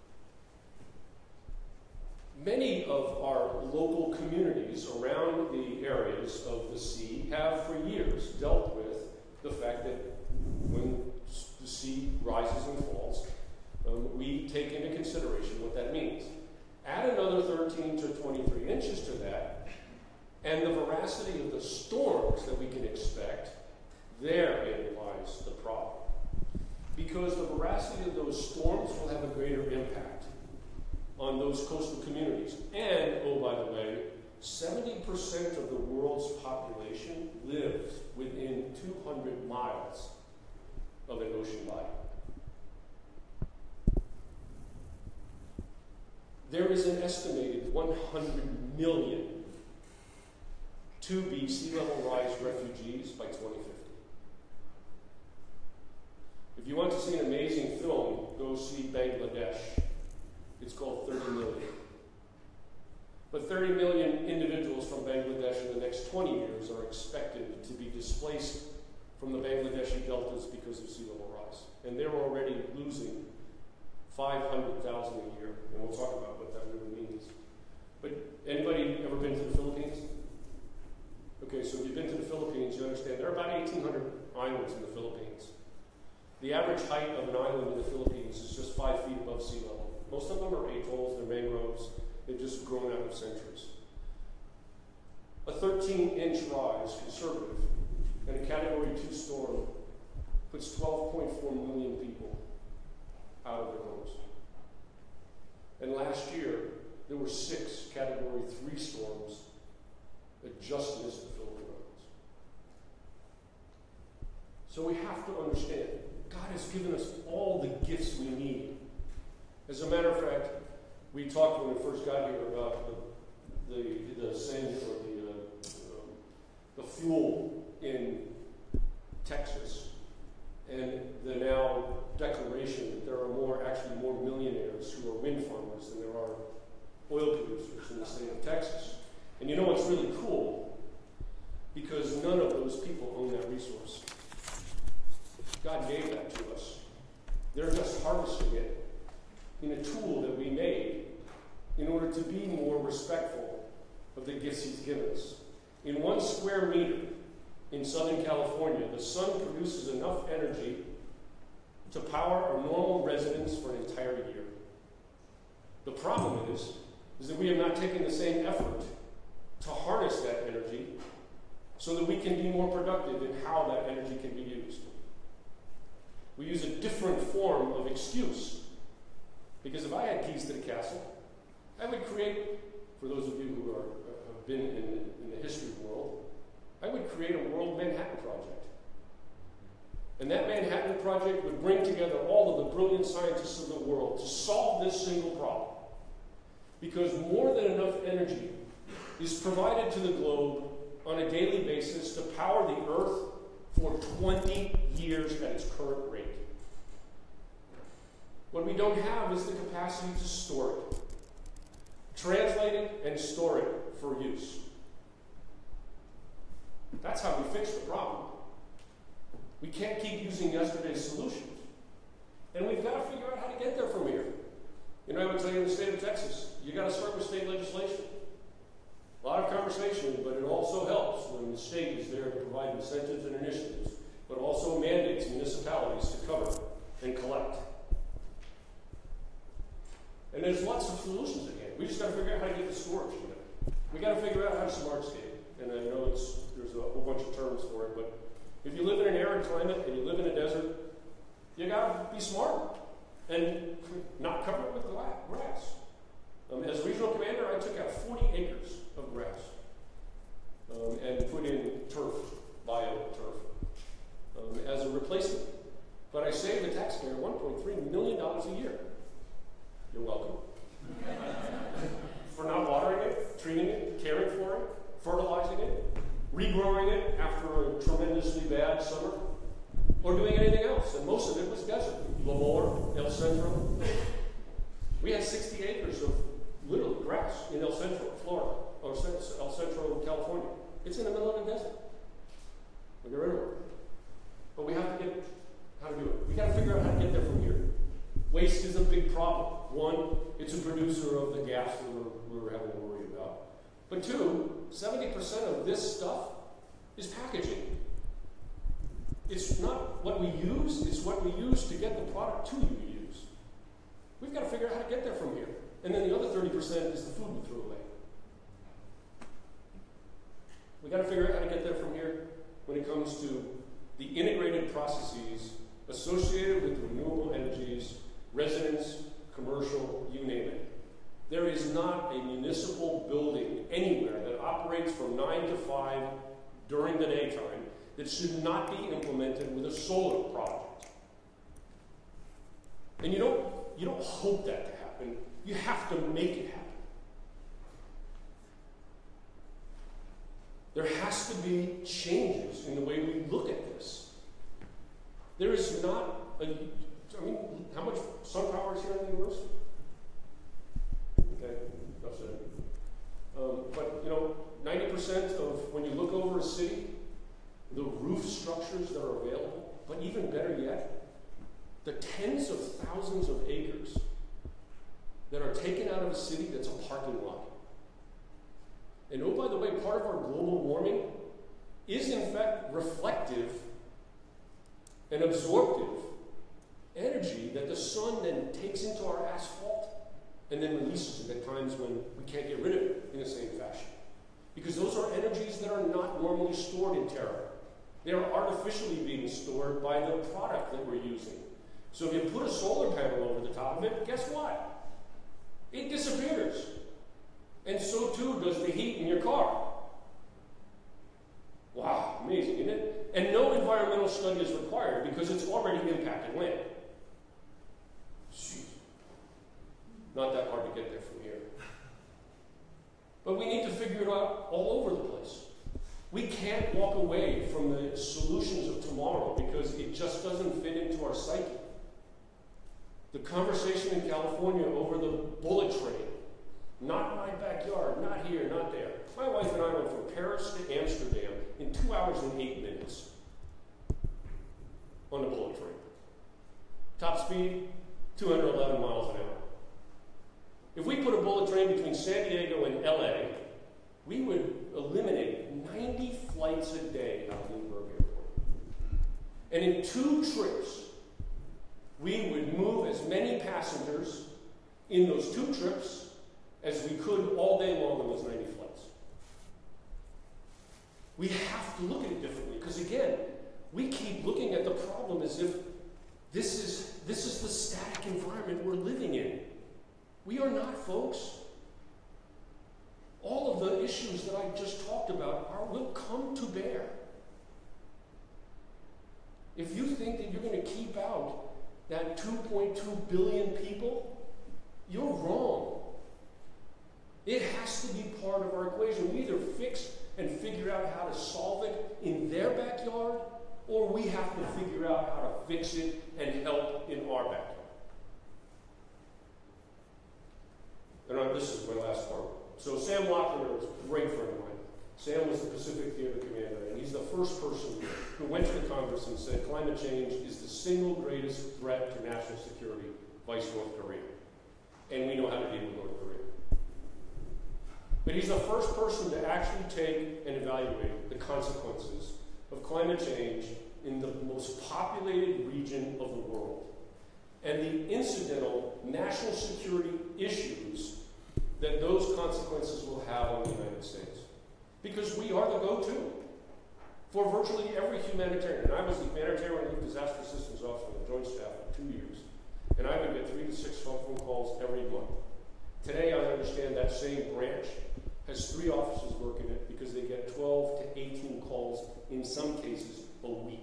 Many of our local communities around the areas of the sea have for years dealt with the fact that when the sea rises and falls, um, we take into consideration what that means. Add another thirteen to twenty-three inches to that, and the veracity of the storms that we can expect, therein lies the problem. Because the veracity of those storms will have a greater impact on those coastal communities. And, oh, by the way, seventy percent of the world's population lives within two hundred miles of an ocean body. There is an estimated one hundred million to-be sea level rise refugees by twenty fifty. If you want to see an amazing film, go see Bangladesh. It's called thirty million. But thirty million individuals from Bangladesh in the next twenty years are expected to be displaced from the Bangladeshi deltas because of sea level rise. And they're already losing five hundred thousand a year. And we'll talk about what that really means. But anybody ever been to the Philippines? Okay, so if you've been to the Philippines, you understand there are about eighteen hundred islands in the Philippines. The average height of an island in the Philippines is just five feet above sea level. Most of them are atolls, they're mangroves, they've just grown out of centuries. A thirteen inch rise, conservative, and a category two storm puts twelve point four million people out of their homes. And last year, there were six category three storms that just missed the Philippine Islands. So we have to understand, God has given us all the gifts we need As a matter of fact, we talked when we first got here about the, the, the sand or the, uh, um, the fuel in Texas, and the now declaration that there are more, actually more millionaires who are wind farmers than there are oil producers in the state of Texas. And you know what's really cool? Because none of those people own that resource. God gave that to us. They're just harvesting it in a tool that we made in order to be more respectful of the gifts He's given us. In one square meter in Southern California, the sun produces enough energy to power our normal residence for an entire year. The problem is, is that we have not taken the same effort to harness that energy so that we can be more productive in how that energy can be used. We use a different form of excuse. Because if I had keys to the castle, I would create, for those of you who are, uh, have been in, in the history world, I would create a World Manhattan Project. And that Manhattan Project would bring together all of the brilliant scientists of the world to solve this single problem. Because more than enough energy is provided to the globe on a daily basis to power the Earth for twenty years at its current rate. What we don't have is the capacity to store it, translate it, and store it for use. That's how we fix the problem. We can't keep using yesterday's solutions. And we've got to figure out how to get there from here. You know, I would tell you in the state of Texas, you got to start with state legislation. A lot of conversation, but it also helps when the state is there to provide incentives and initiatives, but also mandates municipalities to cover and collect. And there's lots of solutions again. We just got to figure out how to get the storage together. We got to figure out how to smartscape. And I know it's, there's a whole bunch of terms for it, but if you live in an arid climate and you live in a desert, you got to be smart and not cover it with grass. Um, as regional commander, I took out forty acres of grass um, and put in turf, bio turf, um, as a replacement. But I saved the taxpayer one point three million dollars a year. You're welcome. For not watering it, treating it, caring for it, fertilizing it, regrowing it after a tremendously bad summer, or doing anything else. And most of it was desert. Lemoore, El Centro. We had sixty acres of literally grass in El Centro, Florida, or El Centro, California. It's in the middle of the desert. We get rid of it. But we have to get how to do it. We got to figure out how to get there from here. Waste is a big problem. One, it's a producer of the gas that we're, we're having to worry about. But two, seventy percent of this stuff is packaging. It's not what we use, it's what we use to get the product to you to use. We've got to figure out how to get there from here. And then the other thirty percent is the food we throw away. We've got to figure out how to get there from here when it comes to the integrated processes associated with renewable energies, residence, commercial, you name it. There is not a municipal building anywhere that operates from nine to five during the daytime that should not be implemented with a solar project. And you don't, you don't hope that to happen. You have to make it happen. There has to be changes in the way we look at this. There is not a, I mean, how much sun power is here in the university? Okay, that's it. Um, but, you know, ninety percent of, when you look over a city, the roof structures that are available, but even better yet, the tens of thousands of acres that are taken out of a city that's a parking lot. And oh, by the way, part of our global warming is in fact reflective and absorptive energy that the sun then takes into our asphalt and then releases it at times when we can't get rid of it in the same fashion. Because those are energies that are not normally stored in Terra. They are artificially being stored by the product that we're using. So if you put a solar panel over the top of it, guess what? It disappears. And so too does the heat in your car. Wow, amazing, isn't it? And no environmental study is required because it's already impacted land. Jeez. not that hard to get there from here. But we need to figure it out all over the place. We can't walk away from the solutions of tomorrow because it just doesn't fit into our psyche. The conversation in California over the bullet train, not in my backyard, not here, not there. My wife and I went from Paris to Amsterdam in two hours and eight minutes on the bullet train. Top speed, two hundred eleven miles an hour. If we put a bullet train between San Diego and L A, we would eliminate ninety flights a day out of Lindbergh Airport. And in two trips, we would move as many passengers in those two trips as we could all day long on those ninety flights. We have to look at it differently, because again, we keep looking at the problem as if this is, this is the static environment we're living in. We are not, folks. All of the issues that I just talked about are, will come to bear. If you think that you're going to keep out that two point two billion people, you're wrong. It has to be part of our equation. We either fix and figure out how to solve it in their backyard, or we have to figure out how to fix it and help in our backyard. And uh, this is my last part. So Sam Lochner was a great friend of mine. Sam was the Pacific Theater commander, and he's the first person who went to the Congress and said climate change is the single greatest threat to national security, vice North Korea. And we know how to deal with North Korea. But he's the first person to actually take and evaluate the consequences of climate change in the most populated region of the world, and the incidental national security issues that those consequences will have on the United States. Because we are the go-to for virtually every humanitarian. And I was the humanitarian relief disaster assistance officer on the Joint Staff for two years. And I would get three to six phone calls every month. Today, I understand that same branch has three officers working it because they get twelve to eighteen calls, in some cases, a week.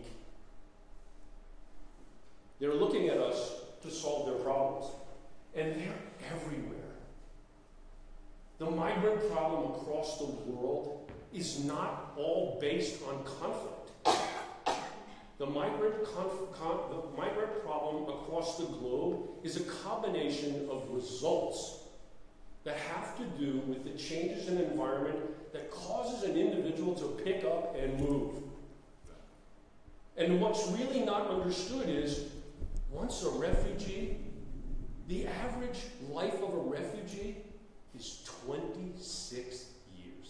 They're looking at us to solve their problems. And they're everywhere. The migrant problem across the world is not all based on conflict. The migrant, conf- con- the migrant problem across the globe is a combination of results that have to do with the changes in environment that causes an individual to pick up and move. And what's really not understood is, once a refugee, the average life of a refugee is twenty-six years.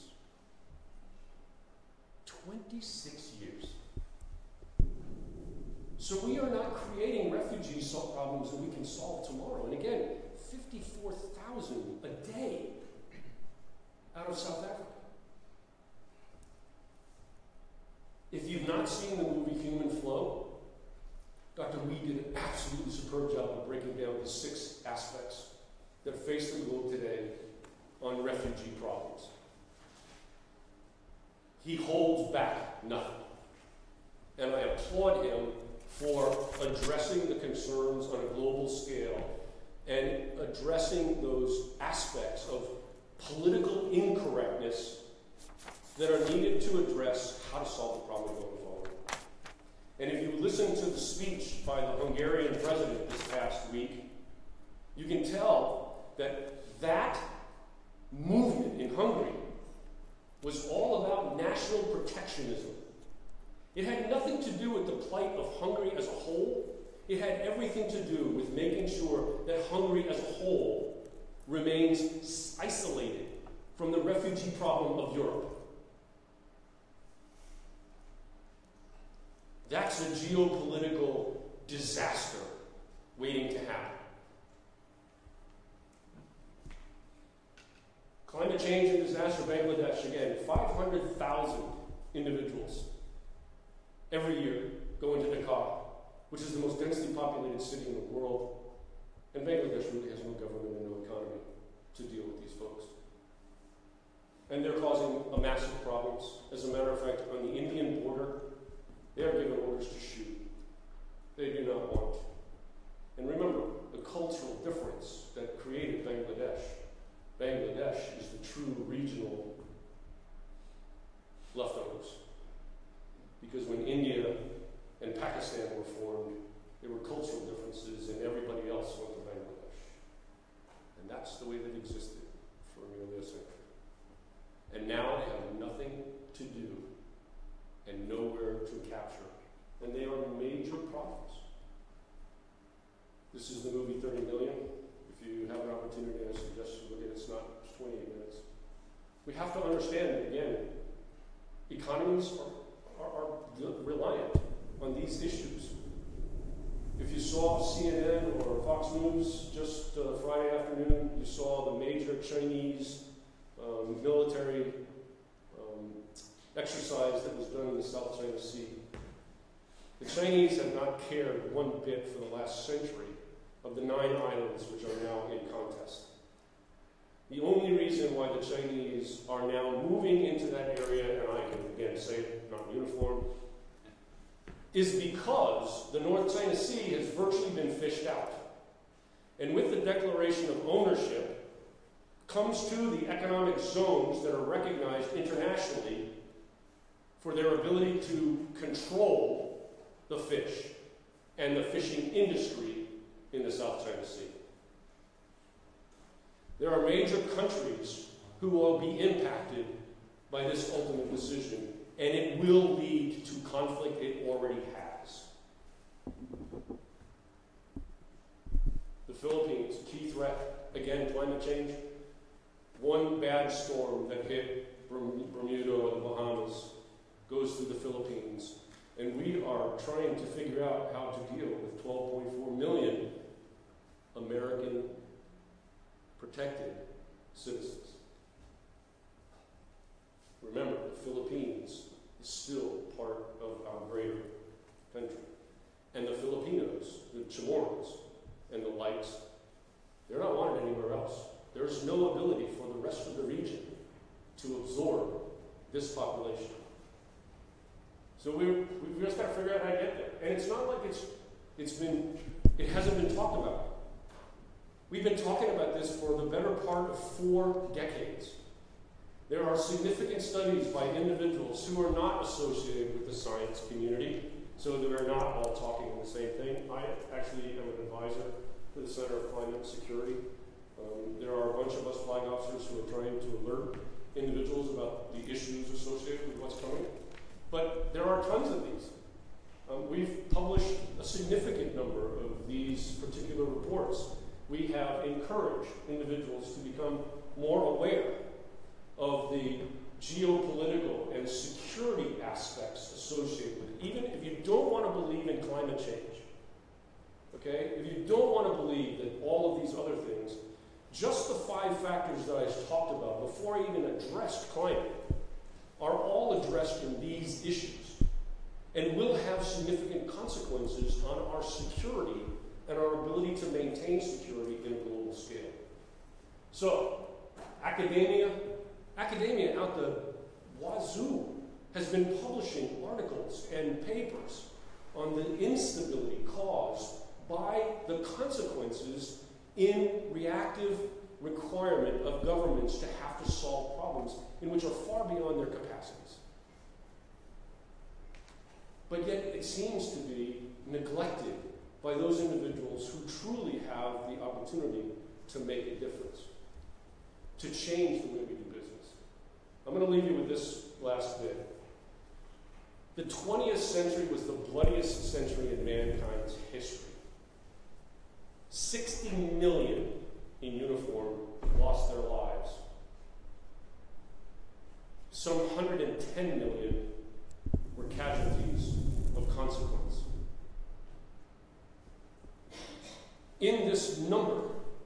twenty-six years. So we are not creating refugee problems that we can solve tomorrow. And again, fifty-four thousand a day out of South Africa. If you've not seen the movie Human Flow, Doctor Lee did an absolutely superb job of breaking down the six aspects that face the globe today on refugee problems. He holds back nothing. And I applaud him for addressing the concerns on a global scale and addressing those aspects of political incorrectness that are needed to address how to solve the problem going forward. And if you listen to the speech by the Hungarian president this past week, you can tell that that movement in Hungary was all about national protectionism. It had nothing to do with the plight of Hungary as a whole. It had everything to do with making sure that Hungary as a whole remains isolated from the refugee problem of Europe. That's a geopolitical disaster waiting to happen. Climate change and disaster, Bangladesh, again, five hundred thousand individuals every year go into Dhaka, which is the most densely populated city in the world, and Bangladesh really has no government and no economy to deal with these folks. And they're causing a massive problems. As a matter of fact, on the Indian border, they are given orders to shoot. They do not want. And remember, the cultural difference that created Bangladesh Bangladesh. Bangladesh is the true regional leftovers. Because when India and Pakistan were formed, there were cultural differences and everybody else went to Bangladesh. And that's the way that existed for nearly a century. And now they have nothing to do and nowhere to capture. And they are major problems. This is the movie thirty million. If you have an opportunity, I suggest you look at it. It's not it's twenty-eight minutes. We have to understand that, again, economies are, are, are reliant on these issues. If you saw C N N or Fox News just uh, Friday afternoon, you saw the major Chinese um, military um, exercise that was done in the South China Sea. The Chinese have not cared one bit for the last century of the nine islands which are now in contest. The only reason why the Chinese are now moving into that area, and I can again say it, not uniform, is because the North China Sea has virtually been fished out. And with the declaration of ownership comes to the economic zones that are recognized internationally for their ability to control the fish and the fishing industry in the South China Sea. There are major countries who will be impacted by this ultimate decision, and it will lead to conflict. It already has. The Philippines, key threat, again, climate change. One bad storm that hit Bermuda or the Bahamas goes through the Philippines, and we are trying to figure out how to deal with twelve point four million American protected citizens. Remember, the Philippines is still part of our greater country. And the Filipinos, the Chamorros, and the Lights, they're not wanted anywhere else. There's no ability for the rest of the region to absorb this population. So we we've just got to figure out how to get there. And it's not like it's it's been it hasn't been talked about. We've been talking about this for the better part of four decades. There are significant studies by individuals who are not associated with the science community, so that we're not all talking the same thing. I actually am an advisor to the Center of Climate Security. Um, there are a bunch of us flag officers who are trying to alert individuals about the issues associated with what's coming. But there are tons of these. Um, we've published a significant number of these particular reports. We have encouraged individuals to become more aware of the geopolitical and security aspects associated with it. Even if you don't want to believe in climate change, okay? If you don't want to believe that all of these other things, just the five factors that I talked about before I even addressed climate are all addressed in these issues and will have significant consequences on our security and our ability to maintain security in a global scale. So, academia, academia out the wazoo has been publishing articles and papers on the instability caused by the consequences in reactive requirement of governments to have to solve problems in which are far beyond their capacities. But yet it seems to be neglected by those individuals who truly have the opportunity to make a difference, to change the way we do business. I'm going to leave you with this last bit. The twentieth century was the bloodiest century in mankind's history. sixty million in uniform lost their lives. Some one hundred ten million were casualties of consequence. In this number,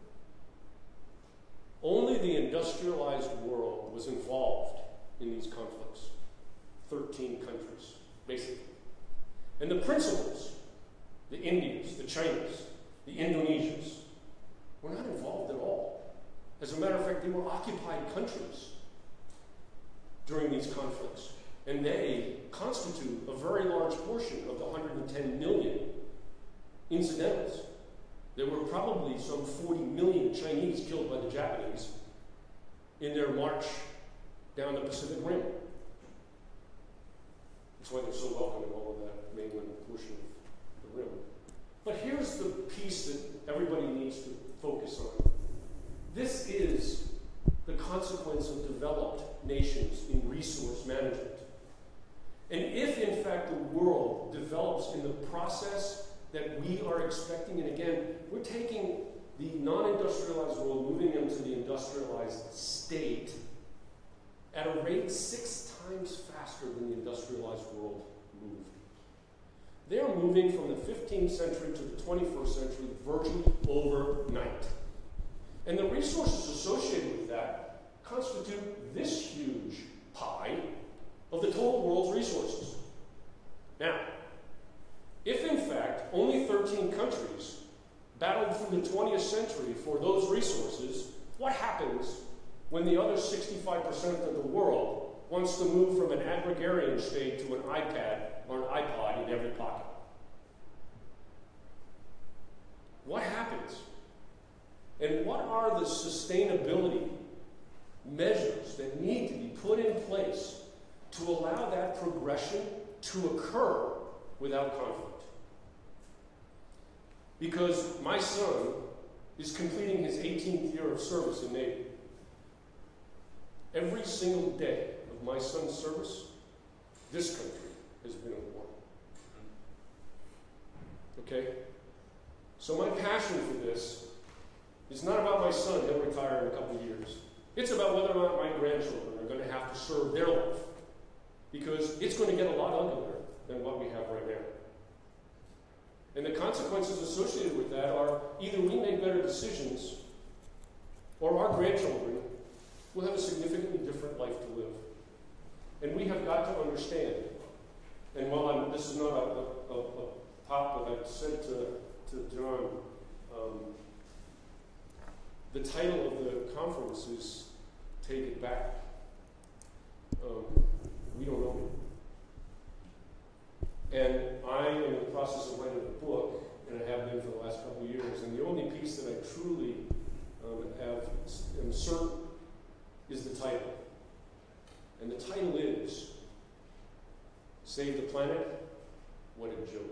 only the industrialized world was involved in these conflicts. thirteen countries, basically. And the principals, the Indians, the Chinas, the Indonesians, were not involved at all. As a matter of fact, they were occupied countries during these conflicts. And they constitute a very large portion of the one hundred ten million incidentals. There were probably some forty million Chinese killed by the in their march down the Pacific Rim. That's why they're so welcome in all of that mainland portion of the rim. But here's the piece that everybody needs to focus on. This is the consequence of developed nations in resource management. And if, in fact, the world develops in the process that we are expecting, and again, we're taking the non-industrialized world, moving them to the industrialized state at a rate six times faster than the industrialized world moved. They're moving from the fifteenth century to the twenty-first century virtually overnight. And the resources associated with that constitute this huge pie of the total world's resources. Now, if in fact only thirteen countries battled through the twentieth century for those resources, what happens when the other sixty-five percent of the world wants to move from an agrarian state to an iPad or an iPod in every pocket? What happens? And what are the sustainability measures that need to be put in place to allow that progression to occur without conflict? Because my son is completing his eighteenth year of service in Navy. Every single day of my son's service, this country has been at war. Okay? So my passion for this is not about my son, he'll retire in a couple of years. It's about whether or not my grandchildren are going to have to serve their life. Because it's going to get a lot uglier than what we have right now. And the consequences associated with that are either we make better decisions or our grandchildren will have a significantly different life to live. And we have got to understand, and while I'm, this is not a, a, a pop, but I said to, to John, um, the title of the conference is Take It Back. Um, we don't know. And I am in the process of writing a book, and I have been for the last couple of years, and the only piece that I truly um, have, am certain is the title. And the title is Save the Planet? What a Joke.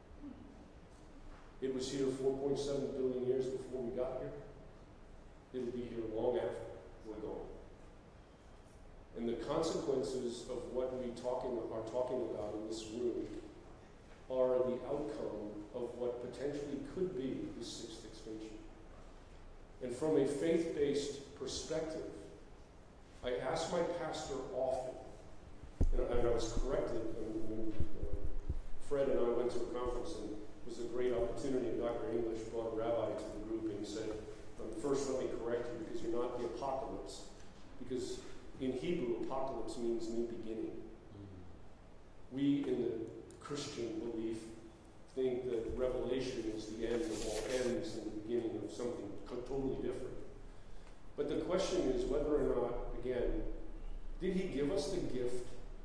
It was here four point seven billion years before we got here. It'll be here long after we're gone. And the consequences of what we talking, are talking about in this room are the outcome of what potentially could be the sixth extinction. And from a faith-based perspective, I ask my pastor often, and I, and I was corrected when uh, Fred and I went to a conference, and it was a great opportunity, and Doctor English brought a rabbi to the group, and he said, um, first let me correct you, because you're not the apocalypse. Because in Hebrew, apocalypse means new beginning. Mm-hmm. We, in the Christian belief, think that Revelation is the end of all ends and the beginning of something totally different. But the question is whether or not, again, did he give us the gift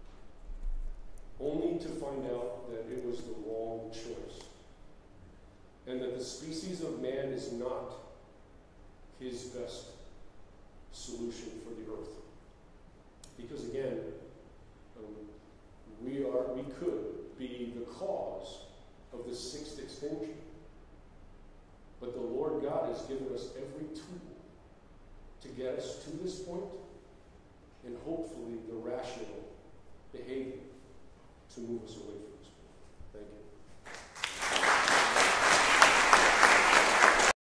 only to find out that it was the wrong choice? And that the species of man is not his best solution for the earth. Because again, um, we are we could be the cause of the sixth extinction. But the Lord God has given us every tool to get us to this point, and hopefully the rational behavior to move us away from this point. Thank you.